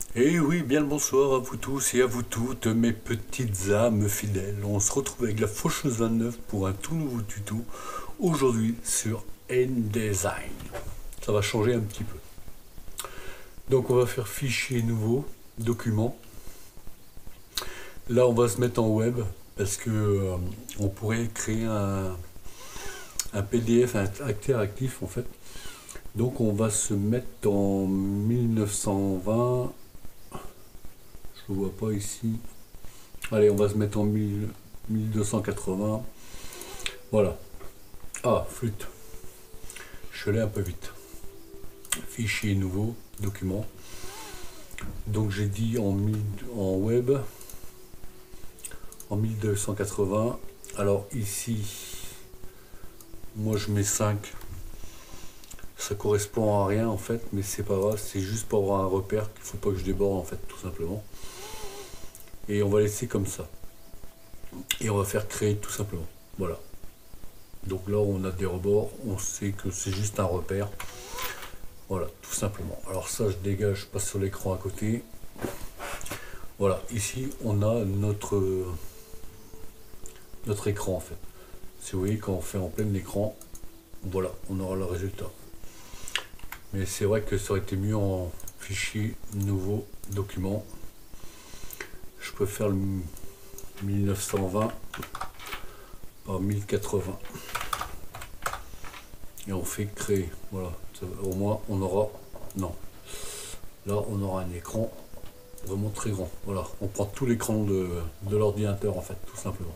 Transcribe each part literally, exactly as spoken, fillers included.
Et oui, bien le bonsoir à vous tous et à vous toutes, mes petites âmes fidèles. On se retrouve avec la Faucheuse vingt-neuf pour un tout nouveau tuto, aujourd'hui sur InDesign. Ça va changer un petit peu. Donc on va faire fichier nouveau, document. Là on va se mettre en web, parce que euh, on pourrait créer un, un P D F interactif en fait. Donc on va se mettre en mille neuf cent vingt. Je ne vois pas ici. Allez, on va se mettre en mille deux cent quatre-vingts. Voilà. Ah, flûte. Je suis allé un peu vite. Fichier nouveau, document. Donc j'ai dit en, mille, en web, en mille deux cent quatre-vingts. Alors ici, moi je mets cinq. Ça correspond à rien en fait, mais c'est pas grave. C'est juste pour avoir un repère qu'il ne faut pas que je déborde en fait, tout simplement. Et on va laisser comme ça. Et on va faire créer tout simplement. Voilà. Donc là on a des rebords, on sait que c'est juste un repère. Voilà, tout simplement. Alors ça je dégage, je passe sur l'écran à côté. Voilà, ici on a notre, notre écran en fait. Si vous voyez, quand on fait en plein écran, voilà, on aura le résultat. Mais c'est vrai que ça aurait été mieux en fichier nouveau document. Je peux faire le mille neuf cent vingt par mille quatre-vingts. Et on fait créer. Voilà. Au moins on aura. Non. Là on aura un écran vraiment très grand. Voilà. On prend tout l'écran de, de l'ordinateur en fait, tout simplement.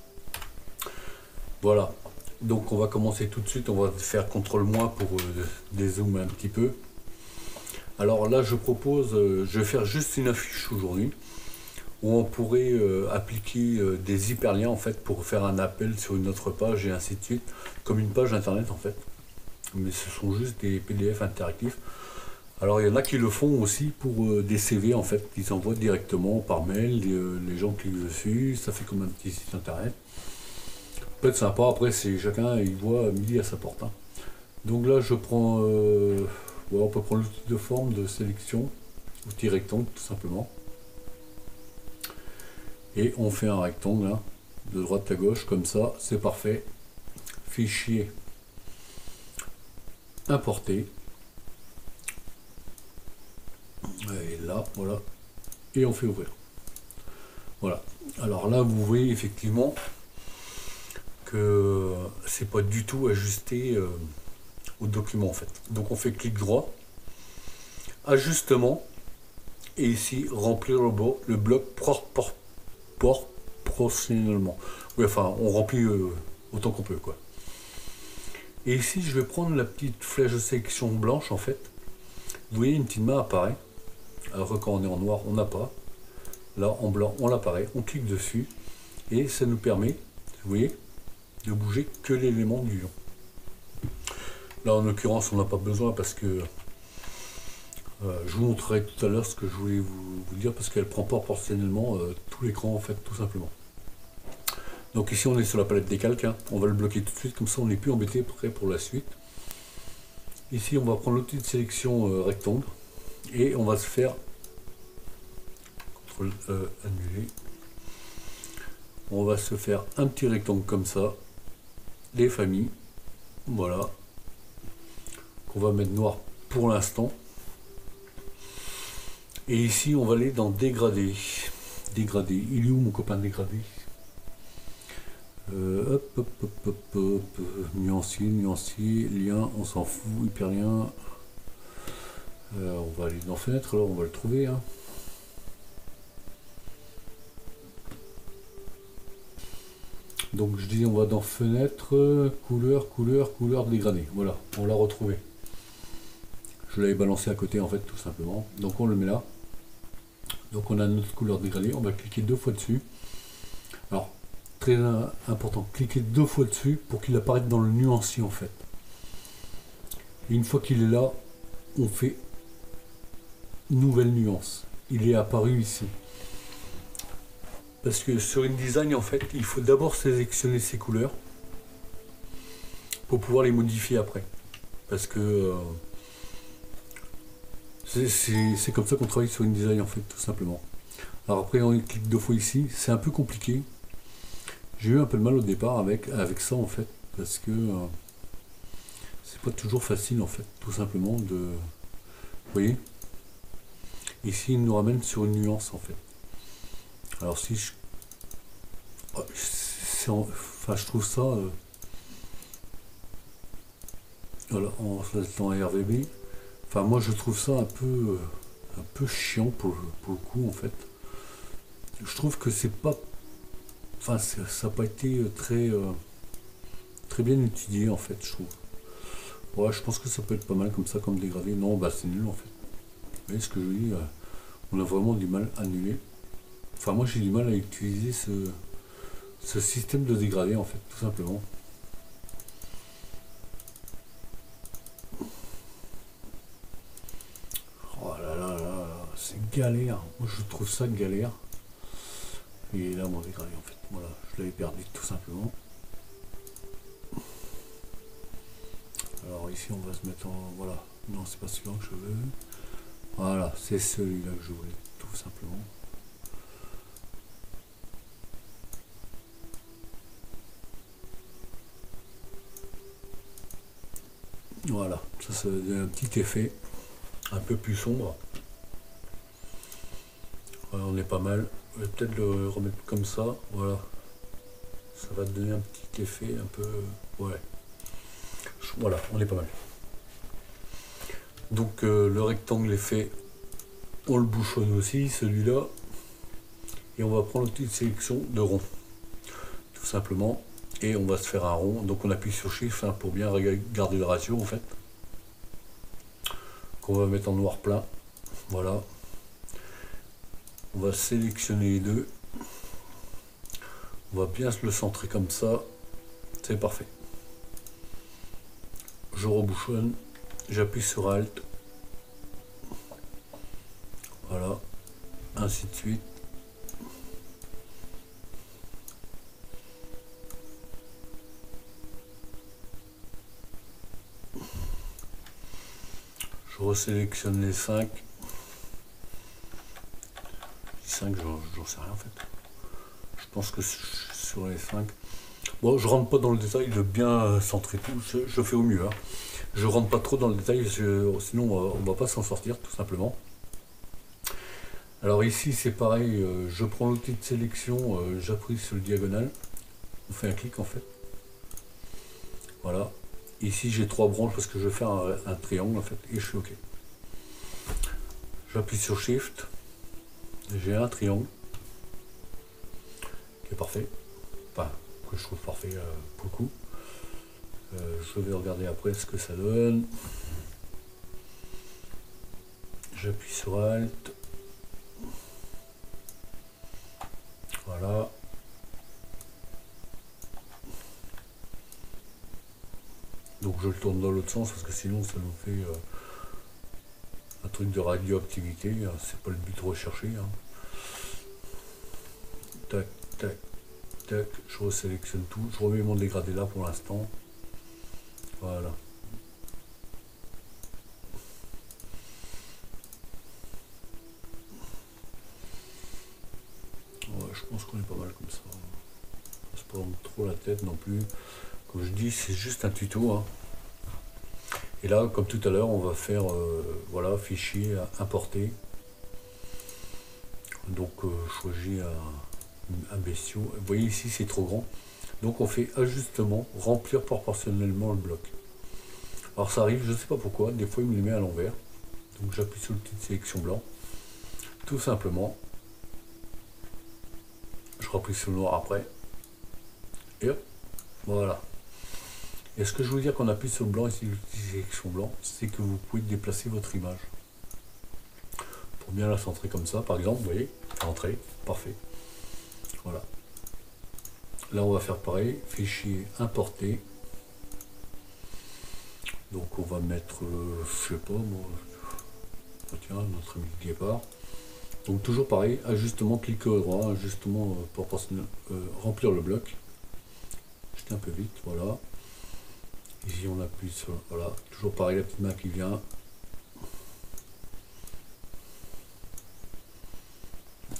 Voilà. Donc on va commencer tout de suite. On va faire contrôle moins pour euh, dézoomer un petit peu. Alors là je propose, euh, je vais faire juste une affiche aujourd'hui, où on pourrait euh, appliquer euh, des hyperliens en fait pour faire un appel sur une autre page et ainsi de suite, comme une page internet en fait. Mais ce sont juste des P D F interactifs. Alors il y en a qui le font aussi pour euh, des C V en fait, qu'ils envoient directement par mail, les, euh, les gens cliquent dessus, ça fait comme un petit site internet. Peut être sympa, après c'est chacun il voit midi à sa porte. Hein. Donc là je prends, euh, ouais, on peut prendre l'outil de forme de sélection, outil rectangle tout simplement. Et on fait un rectangle hein, de droite à gauche comme ça, c'est parfait. Fichier importé. Et là, voilà. Et on fait ouvrir. Voilà. Alors là, vous voyez effectivement que c'est pas du tout ajusté euh, au document en fait. Donc on fait clic droit, ajustement, et ici remplir le, bloc, le bloc proportionnellement. Oui, enfin, on remplit euh, autant qu'on peut quoi. Et ici, je vais prendre la petite flèche de sélection blanche en fait. Vous voyez, une petite main apparaît. Alors quand on est en noir, on n'a pas. Là, en blanc, on l'apparaît. On clique dessus et ça nous permet, vous voyez, de bouger que l'élément du lion. Là, en l'occurrence, on n'a pas besoin parce que euh, je vous montrerai tout à l'heure ce que je voulais vous, vous dire parce qu'elle prend proportionnellement euh, tout l'écran en fait, tout simplement. Donc ici, on est sur la palette des calques. Hein. On va le bloquer tout de suite, comme ça, on n'est plus embêté prêt pour la suite. Ici, on va prendre l'outil de sélection euh, rectangle et on va se faire contrôle euh, annuler. On va se faire un petit rectangle comme ça, les familles, voilà, qu'on va mettre noir pour l'instant. Et ici, on va aller dans dégradé. Dégradé. Il est où mon copain dégradé? euh, hop, hop, hop, hop, hop, nuancier, nuancier, lien, on s'en fout, hyperlien. Euh, on va aller dans fenêtre, alors on va le trouver. Hein. Donc je dis on va dans fenêtre, couleur, couleur, couleur dégradée. Voilà, on l'a retrouvé. Je l'avais balancé à côté en fait tout simplement. Donc on le met là. Donc on a notre couleur dégradée, on va cliquer deux fois dessus. Alors très important, cliquez deux fois dessus pour qu'il apparaisse dans le nuancier en fait. Et une fois qu'il est là, on fait nouvelle nuance. Il est apparu ici. Parce que sur InDesign, en fait, il faut d'abord sélectionner ces couleurs pour pouvoir les modifier après. Parce que euh, C'est comme ça qu'on travaille sur InDesign en fait, tout simplement. Alors après on clique deux fois ici, c'est un peu compliqué. J'ai eu un peu de mal au départ avec, avec ça en fait, parce que euh, c'est pas toujours facile en fait, tout simplement de... Vous voyez? Ici il nous ramène sur une nuance en fait. Alors si je... En... Enfin je trouve ça... Euh... Voilà, en dans R V B. Enfin moi je trouve ça un peu... Euh, un peu chiant pour, pour le coup en fait. Je trouve que c'est pas... Enfin ça n'a pas été très... Euh, très bien étudié en fait, je trouve. Ouais, je pense que ça peut être pas mal comme ça, comme dégradé. Non, bah c'est nul en fait. Vous voyez ce que je dis, euh, on a vraiment du mal à annuler. Enfin, moi j'ai du mal à utiliser ce, ce système de dégradé en fait, tout simplement. Oh là là là là, c'est galère. Moi je trouve ça galère. Et là, mon dégradé en fait, voilà, je l'avais perdu tout simplement. Alors ici, on va se mettre en... Voilà. Non, c'est pas celui-là que je veux. Voilà, c'est celui-là que je voulais, tout simplement. Voilà, ça, ça donne un petit effet un peu plus sombre. Voilà, on est pas mal. Je vais peut-être le remettre comme ça. Voilà. Ça va donner un petit effet un peu... Ouais. Voilà, on est pas mal. Donc euh, le rectangle est fait. On le bouchonne aussi, celui-là. Et on va prendre une petite sélection de rond. Tout simplement. Et on va se faire un rond. Donc on appuie sur Shift hein, pour bien garder le ratio en fait. Qu'on va mettre en noir plein. Voilà. On va sélectionner les deux. On va bien se le centrer comme ça. C'est parfait. Je rebouchonne. J'appuie sur Alt. Voilà. Ainsi de suite. Je resélectionne les cinq. Les cinq, j'en sais rien en fait. Je pense que sur les cinq. Bon, je rentre pas dans le détail de bien centrer tout. Je, je fais au mieux. Hein. Je rentre pas trop dans le détail, je, sinon on va pas s'en sortir tout simplement. Alors ici c'est pareil, euh, je prends l'outil de sélection, euh, j'appuie sur le diagonale. On fait un clic en fait. Voilà. Ici j'ai trois branches parce que je vais faire un, un triangle en fait et je suis OK. J'appuie sur Shift. J'ai un triangle qui est parfait. Enfin, que je trouve parfait euh, pour le coup. Euh, je vais regarder après ce que ça donne. J'appuie sur Alt. Voilà. Donc je le tourne dans l'autre sens parce que sinon ça nous fait euh, un truc de radioactivité. C'est pas le but recherché. Hein. Tac, tac, tac. Je resélectionne tout. Je remets mon dégradé là pour l'instant. Voilà. Ouais, je pense qu'on est pas mal comme ça. On se prend trop la tête non plus. Comme je dis, c'est juste un tuto. Hein. Et là, comme tout à l'heure, on va faire euh, voilà, fichier importer. Donc euh, choisis un, un bestiau. Vous voyez ici, c'est trop grand. Donc on fait ajustement, remplir proportionnellement le bloc. Alors ça arrive, je ne sais pas pourquoi, des fois il me les met à l'envers. Donc j'appuie sur le petit sélection blanc. Tout simplement. Je rappuie sur le noir après. Et hop, voilà. Et ce que je veux dire qu'on appuie sur le blanc ici, le petit sélection blanc, c'est que vous pouvez déplacer votre image. Pour bien la centrer comme ça, par exemple, vous voyez, entrée, parfait. Voilà. Là on va faire pareil, fichier importer. Donc on va mettre, euh, je sais pas moi, tiens, notre ami guépard. Donc toujours pareil, ajustement, clic droit, ajustement euh, proportionnel, euh, remplir le bloc. J'étais un peu vite, voilà. Ici on appuie sur, voilà, toujours pareil, la petite main qui vient.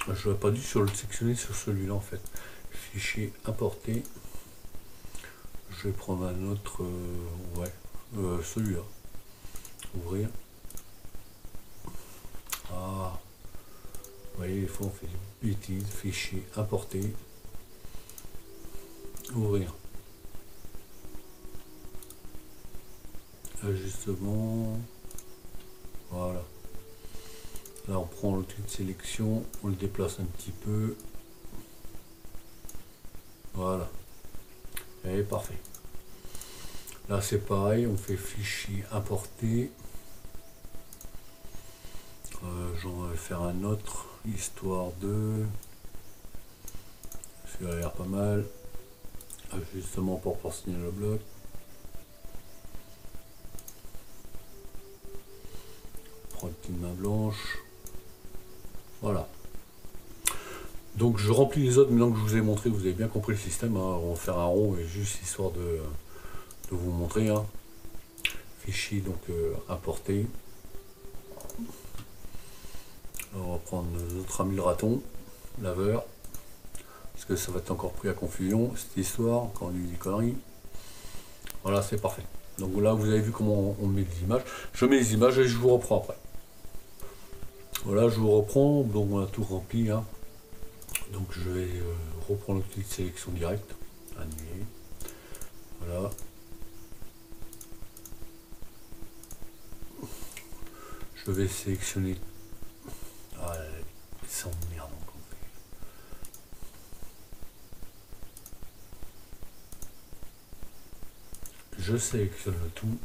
Je n'aurais pas dû sur le sectionner sur celui-là en fait. Fichier importé. Je vais prendre un autre, euh, ouais, euh, celui-là. Ouvrir. Ah, vous voyez, des fois on fait des bêtises. Fichier importé. Ouvrir. Ajustement. Voilà. Là on prend l'outil de sélection, on le déplace un petit peu. Voilà. Et parfait. Là c'est pareil, on fait fichier importé. Euh, J'en vais faire un autre, histoire de... Ça a l'air pas mal. Ajustement pour portionner le bloc. Prends une petite main blanche. Voilà. Donc je remplis les autres maintenant que je vous ai montré, vous avez bien compris le système. Hein. On va faire un rond et juste histoire de, de vous montrer. Hein. Fichier donc euh, importé. On va prendre notre ami le raton, laveur, parce que ça va être encore pris à confusion cette histoire quand on dit des conneries. Voilà, c'est parfait. Donc là vous avez vu comment on met des images. Je mets les images et je vous reprends après. Voilà, je vous reprends, donc on a tout rempli. Hein. Donc je vais euh, reprendre l'outil de sélection directe, annuler. Voilà. Je vais sélectionner. Ah, c'est emmerdant. Je sélectionne le tout.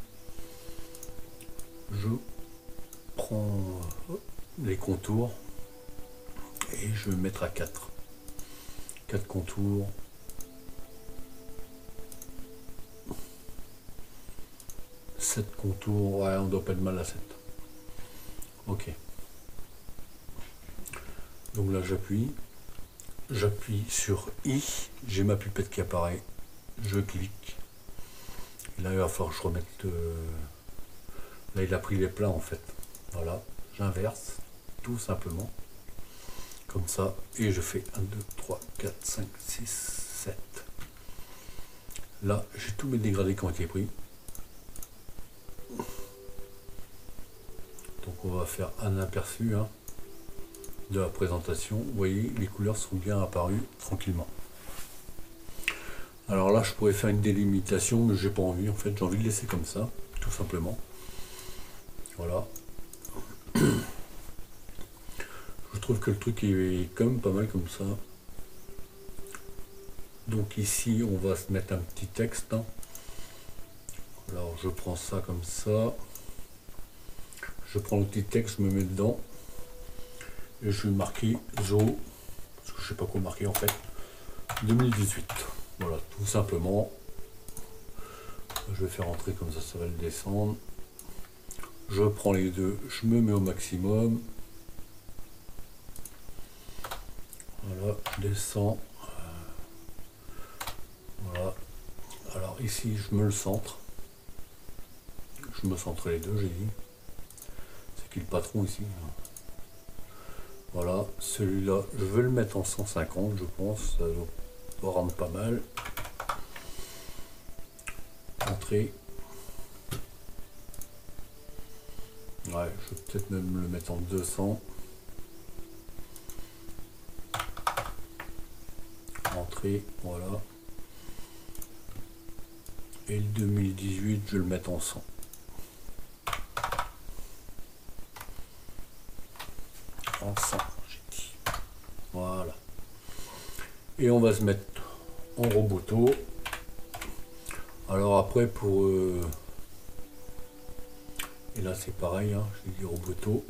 Je prends les contours et je vais mettre à quatre. quatre contours. sept contours. Ouais, on doit pas être mal à sept. Ok. Donc là j'appuie. J'appuie sur I. J'ai ma pipette qui apparaît. Je clique. Et là il va falloir que je remette... Euh... Là il a pris les plats en fait. Voilà. J'inverse. Tout simplement. Comme ça. Et je fais un, deux, trois, quatre, cinq, six, sept. Là j'ai tous mes dégradés qui ont été pris. Donc on va faire un aperçu hein, de la présentation. Vous voyez, les couleurs sont bien apparues tranquillement. Alors là, je pourrais faire une délimitation, mais j'ai pas envie. En fait, j'ai envie de laisser comme ça, tout simplement. Voilà. Je trouve que le truc est quand même pas mal comme ça. Donc ici, on va se mettre un petit texte. Hein. Alors je prends ça comme ça. Je prends le petit texte, je me mets dedans. Et je vais marquer Zo, parce que je sais pas quoi marquer en fait, deux mille dix-huit. Voilà, tout simplement. Je vais faire entrer comme ça, ça va le descendre. Je prends les deux, je me mets au maximum. Voilà, je descends. Voilà. Alors ici, je me le centre. Je me centre les deux, j'ai dit. C'est qui le patron ici? Voilà, celui-là, je vais le mettre en cent cinquante, je pense. Ça doit rendre pas mal. Entrée. Ouais, je vais peut-être même le mettre en deux cents. Entrée, voilà. Et le deux mille dix-huit, je vais le mettre en cent. En cent, j'ai dit. Voilà. Et on va se mettre en roboto. Alors après, pour... Euh, et là, c'est pareil, hein, j'ai dit roboto.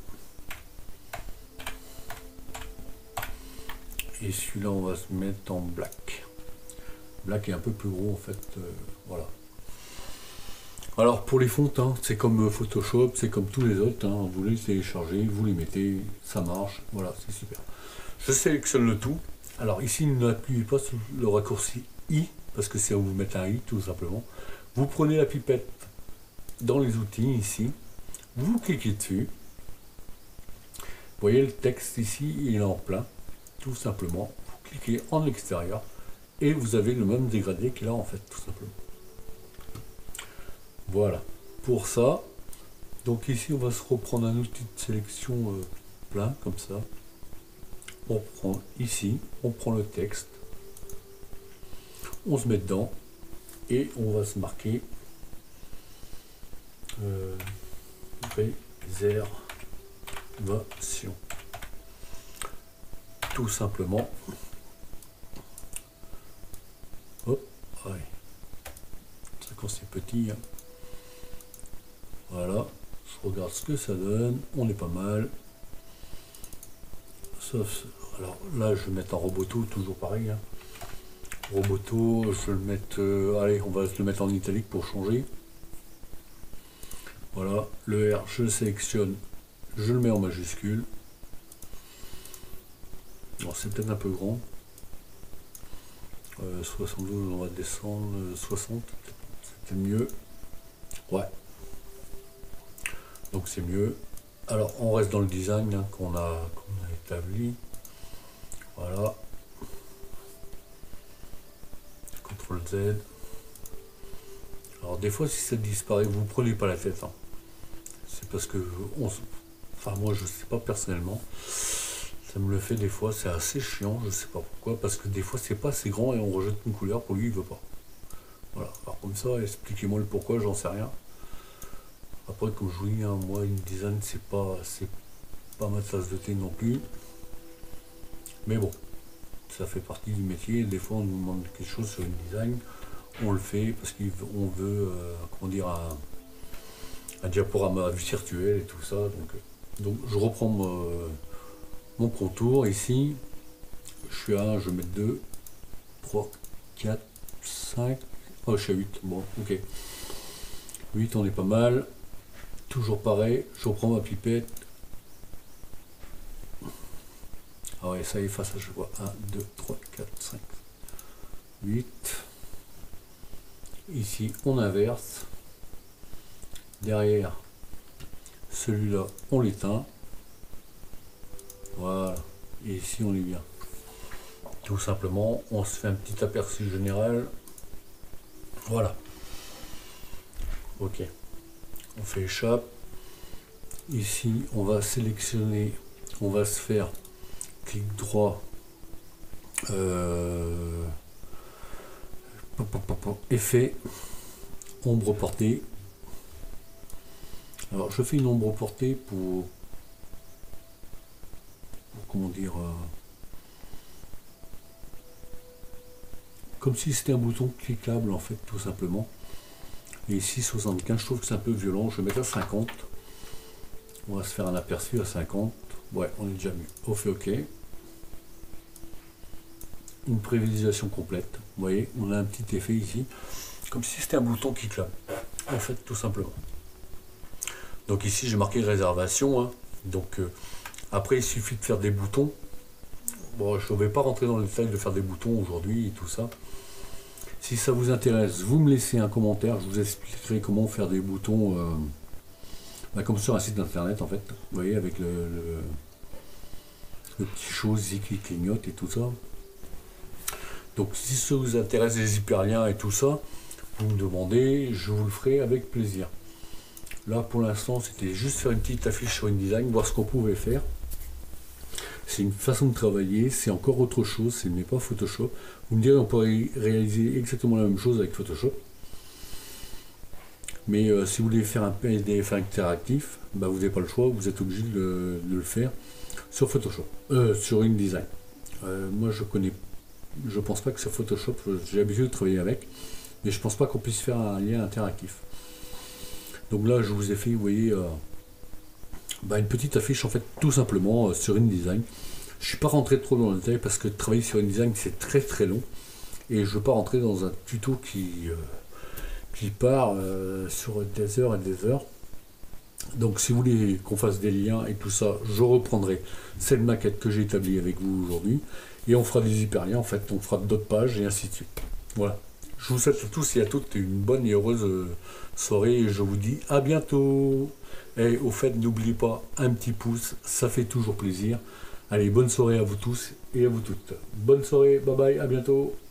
Et celui-là, on va se mettre en black. Black est un peu plus gros, en fait. Euh, voilà. Alors, pour les fonds, hein, c'est comme Photoshop, c'est comme tous les autres. Hein, vous les téléchargez, vous les mettez, ça marche. Voilà, c'est super. Je sélectionne le tout. Alors, ici, n'appuyez pas sur le raccourci I, parce que c'est où vous mettez un I, tout simplement. Vous prenez la pipette dans les outils, ici. Vous cliquez dessus. Vous voyez, le texte, ici, il est en plein. tout simplement, vous cliquez en extérieur et vous avez le même dégradé qu'il a en fait, tout simplement. Voilà, pour ça, donc ici on va se reprendre un outil de sélection euh, plein, comme ça. On prend ici, on prend le texte, on se met dedans et on va se marquer euh, réservation. Tout simplement. Hop, ouais. Ça quand c'est petit. Hein. Voilà, je regarde ce que ça donne. On est pas mal. Sauf, alors là, je vais mettre en roboto, toujours pareil. Hein. Roboto, je vais le mettre. Euh, allez, on va le mettre en italique pour changer. Voilà, le R, je le sélectionne, je le mets en majuscule. Bon, c'est peut-être un peu grand. Euh, soixante-douze, on va descendre. Euh, soixante, c'était mieux. Ouais. Donc c'est mieux. Alors on reste dans le design hein, qu'on a, qu'on a établi. Voilà. contrôle Z. Alors des fois si ça disparaît, vous prenez pas la tête. Hein. C'est parce que on, enfin moi je sais pas personnellement. Ça me le fait des fois, c'est assez chiant, je sais pas pourquoi, parce que des fois c'est pas assez grand et on rejette une couleur, pour lui il veut pas. Voilà, alors comme ça, expliquez-moi le pourquoi, j'en sais rien. Après comme je vous dis, hein, moi une design c'est pas c'est pas ma tasse de thé non plus. Mais bon, ça fait partie du métier, des fois on nous demande quelque chose sur une design, on le fait parce qu'on veut, euh, comment dire, un, un diaporama virtuel et tout ça. Donc, donc je reprends mon, mon contour ici, je suis à un, je vais mettre deux, trois, quatre, cinq, oh je suis à huit, bon ok. huit on est pas mal, toujours pareil, je reprends ma pipette. Ah ouais, ça efface, je vois un, deux, trois, quatre, cinq, huit. Ici, on inverse. Derrière, celui-là, on l'éteint. Voilà. Et ici, on est bien. Tout simplement, on se fait un petit aperçu général. Voilà. Ok. On fait échappe. Ici, on va sélectionner, on va se faire clic droit, euh, effet, ombre portée. Alors je fais une ombre portée pour, pour comment dire, euh, comme si c'était un bouton cliquable en fait, tout simplement. Et ici soixante-quinze, je trouve que c'est un peu violent, je vais mettre à cinquante. On va se faire un aperçu à cinquante. Ouais, on est déjà mieux. On fait OK. Une prévisualisation complète. Vous voyez, on a un petit effet ici, comme si c'était un bouton qui clame, en fait, tout simplement. Donc ici, j'ai marqué réservation. Hein. Donc euh, après, il suffit de faire des boutons. Bon, je ne vais pas rentrer dans le détail de faire des boutons aujourd'hui et tout ça. Si ça vous intéresse, vous me laissez un commentaire. Je vous expliquerai comment faire des boutons, euh, bah, comme sur un site internet, en fait. Vous voyez, avec le, le, le petit chose qui clignote et tout ça. Donc si ça vous intéresse, les hyperliens et tout ça, vous me demandez, je vous le ferai avec plaisir. Là pour l'instant c'était juste faire une petite affiche sur InDesign, voir ce qu'on pouvait faire. C'est une façon de travailler, c'est encore autre chose, ce n'est pas Photoshop. Vous me direz on pourrait réaliser exactement la même chose avec Photoshop. Mais euh, si vous voulez faire un P D F interactif, bah, vous n'avez pas le choix, vous êtes obligé de, de le faire sur Photoshop, euh, sur InDesign. Euh, moi je connais Je pense pas que c'est Photoshop, j'ai l'habitude de travailler avec, mais je pense pas qu'on puisse faire un lien interactif. Donc là, je vous ai fait, vous voyez, euh, bah une petite affiche en fait, tout simplement euh, sur InDesign. Je suis pas rentré trop dans le détail parce que travailler sur InDesign c'est très très long et je veux pas rentrer dans un tuto qui euh, qui part euh, sur des heures et des heures. Donc si vous voulez qu'on fasse des liens et tout ça, je reprendrai cette maquette que j'ai établie avec vous aujourd'hui. Et on fera des hyperliens, en fait, on fera d'autres pages et ainsi de suite. Voilà. Je vous souhaite à tous et à toutes une bonne et heureuse soirée et je vous dis à bientôt. Et au fait, n'oubliez pas un petit pouce, ça fait toujours plaisir. Allez, bonne soirée à vous tous et à vous toutes. Bonne soirée, bye bye, à bientôt.